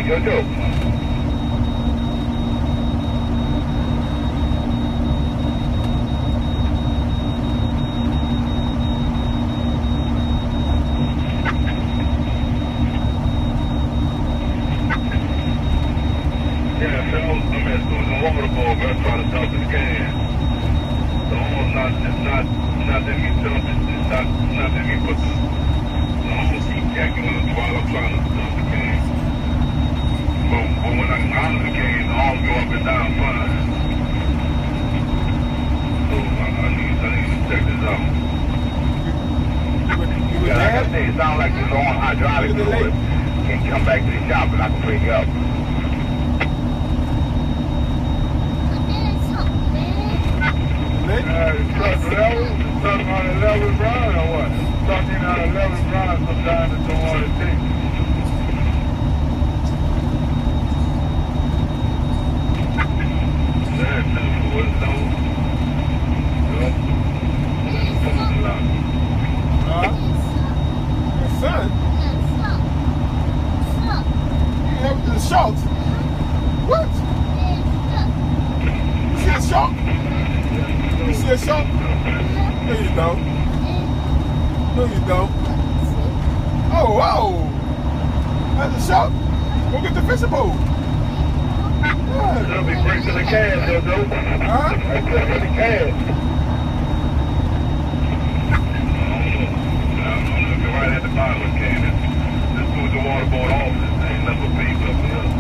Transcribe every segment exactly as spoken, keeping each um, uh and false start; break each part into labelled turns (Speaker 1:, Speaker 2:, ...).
Speaker 1: Jojo. Yeah, so I'm at Susan Waterfall, bro, trying to dump this can. The home's not, it's not, not letting me dump it. It's not, not letting me put the, the home keep jacking up while I'm trying to dump the can. But, but when I come out of the can, the arms go up and down fine. So I, I need, I need to check this out. Yeah, like I said, it sounds like it's on hydraulic fluid. Can you come back to the shop and I can bring you up. Uh, truck level, truck on a level run or what? Trucking on a level run sometimes it don't want to take. That's the window. Huh? Your son? You have the shots? What? You see a shot? You see a shark? No, you don't. No, you don't. Oh, whoa! That's a shark? Go get the fishing pole. Yeah. That'll be great for the calves, though, though. Huh? That's good for the calves. I'm looking right at the bottom of the can. This is the water board office. There ain't nothing but people up here.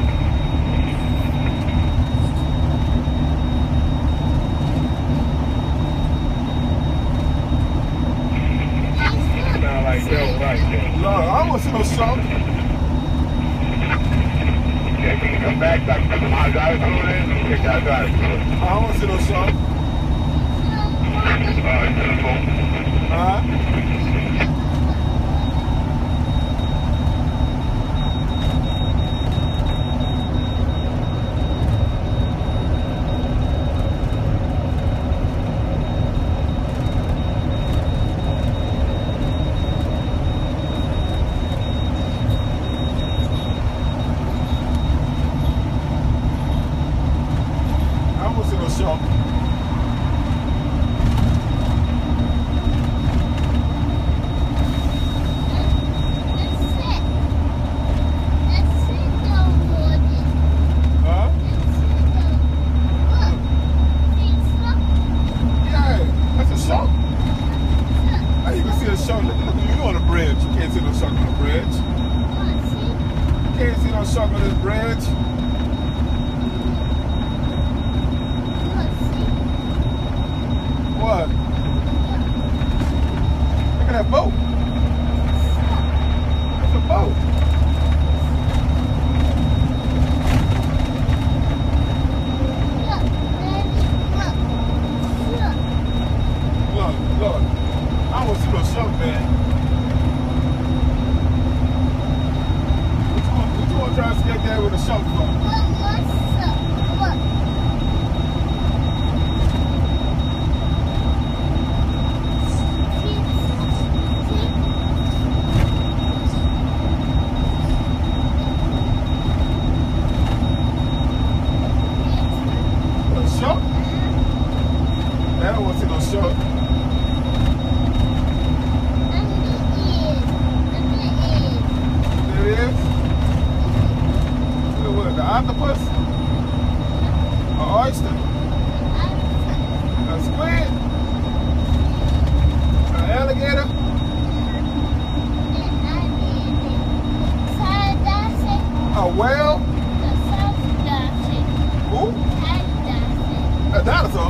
Speaker 1: No, I don't want to see no shark. Yeah, can you come back? I can put my guys through it. Okay, I got it. I don't want to see no shark. Alright, telephone. Huh? Shark. Shark on this bridge. What? Look at that boat. That's a boat. Look, look. I want to see no shark, man. Try to get there with a shark from. A shark? I don't want to see no shark. There it is. What, the octopus? An oyster? A squid? An alligator? A whale? Who? A dinosaur?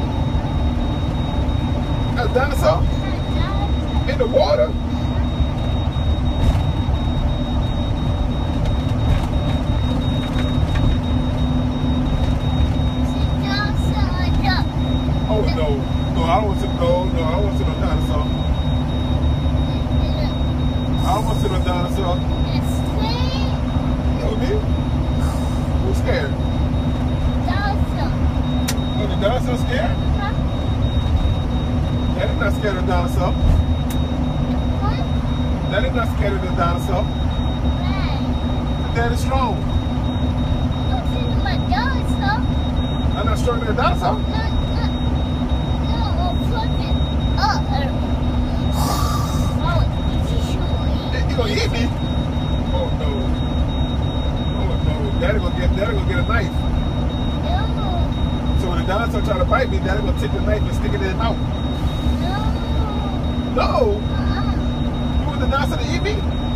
Speaker 1: A dinosaur? In the water? Oh no, no, I don't want to, no, no, I don't want to see no dinosaur. I don't want to see no dinosaur. You know me? Who's scared? Dinosaur. Oh, the dinosaur scared? Huh? Daddy's not scared of the dinosaur. What? Daddy's not scared of the dinosaur. Why? Daddy's strong.
Speaker 2: not stronger than a dinosaur.
Speaker 3: No, no, no, flip it up. Oh, it's
Speaker 2: You gonna eat me? Oh no. Oh no. Daddy gonna get Daddy gonna get a knife.
Speaker 3: No.
Speaker 2: So when the dinosaur try to bite me, Daddy gonna take the knife and stick it in his mouth.
Speaker 3: No.
Speaker 2: No.
Speaker 3: Uh-uh.
Speaker 2: You want the dinosaur to eat me?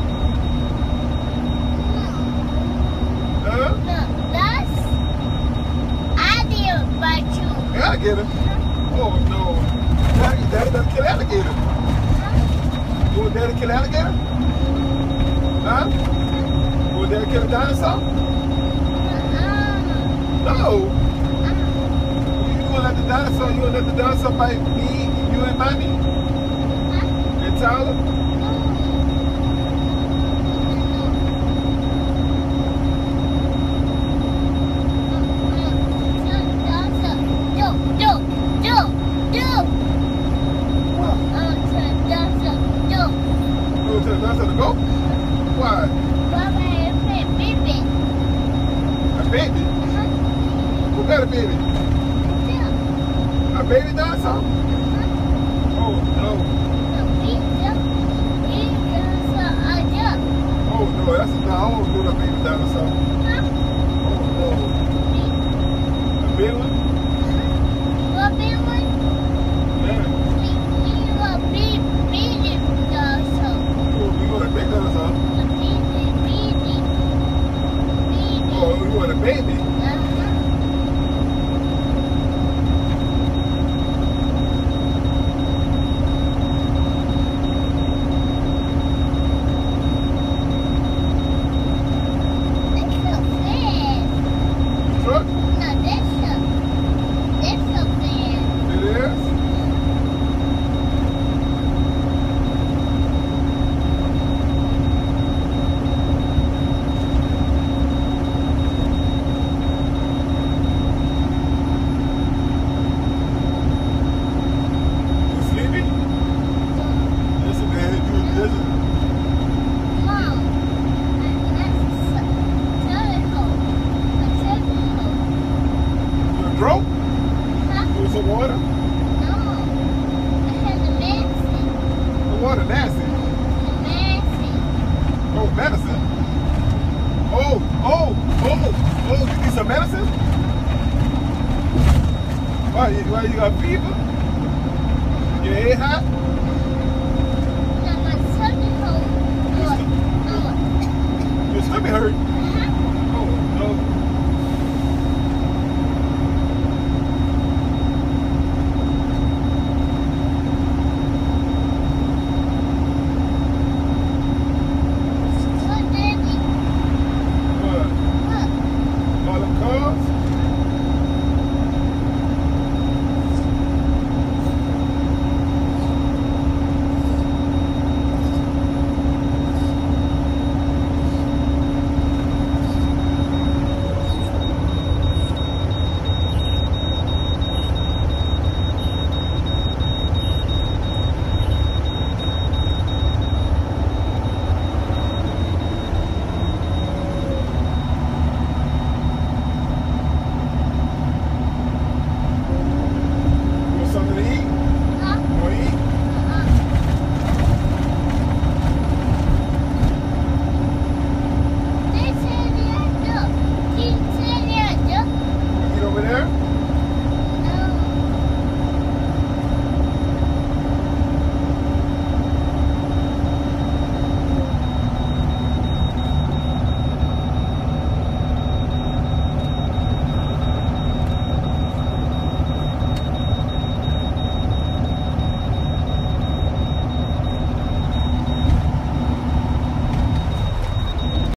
Speaker 2: Huh?
Speaker 3: No, that's alligator bite you.
Speaker 2: Alligator? Oh no. Daddy, Daddy better kill alligator. You want Daddy to kill alligator? Huh? You want Daddy to kill a dinosaur? No. You gonna let the dinosaur, you gonna let the dinosaur bite me, you and mommy? And Tyler? To the dinosaur to go? Why?
Speaker 3: A baby.
Speaker 2: A baby? Who got a baby? A baby dinosaur? Oh no. Oh no, that's a, no, I won't do the baby dinosaur. Oh no. A big one?
Speaker 3: What big one?
Speaker 2: Yeah.
Speaker 3: We, we were big, big dinosaur.
Speaker 2: Oh, you want a big dinosaur?
Speaker 3: A baby, baby, baby.
Speaker 2: Oh, you want a baby? Truck?
Speaker 3: No, this is this is big.
Speaker 2: It is? You sleepy? Listen, man, you listen.
Speaker 3: Mom, that's a turtle. A turtle.
Speaker 2: You a broke?
Speaker 3: Huh?
Speaker 2: You want some water?
Speaker 3: No. I had the medicine.
Speaker 2: The water nasty.
Speaker 3: The medicine.
Speaker 2: Oh, medicine. Oh, oh, oh, oh, you need some medicine? Why, you, why you got fever? Your head hot?
Speaker 3: No, my stomach hurt.
Speaker 2: Your stomach hurt?